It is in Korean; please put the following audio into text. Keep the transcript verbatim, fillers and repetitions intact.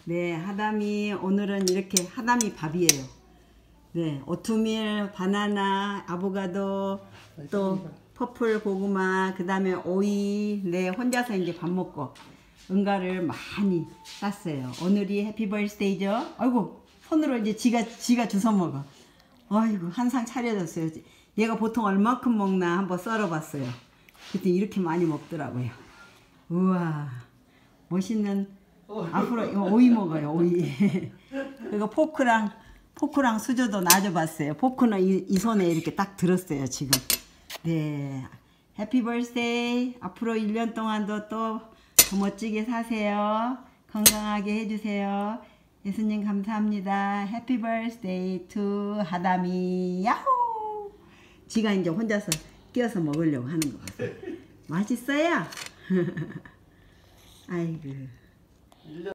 네, 하담이 오늘은 이렇게 하담이 밥이에요. 네, 오트밀, 바나나, 아보가도, 또 퍼플 고구마, 그 다음에 오이. 네, 혼자서 이제 밥 먹고 응가를 많이 쌌어요. 오늘이 해피 벌스데이죠. 아이고, 손으로 이제 지가 지가 주워 먹어. 아이고, 한 상 차려졌어요. 얘가 보통 얼마큼 먹나 한번 썰어봤어요. 그때 이렇게 많이 먹더라고요. 우와, 멋있는. 앞으로 이거 오이 먹어요, 오이. 그리고 포크랑 포크랑 수저도 놔줘봤어요. 포크는 이, 이 손에 이렇게 딱 들었어요, 지금. 네, 해피 벌스데이. 앞으로 일 년 동안도 또 더 멋지게 사세요. 건강하게 해주세요. 예수님 감사합니다. 해피 벌스데이 투 하담이. 야호! 지가 이제 혼자서 끼워서 먹으려고 하는 거 같아요. 맛있어요? 아이고.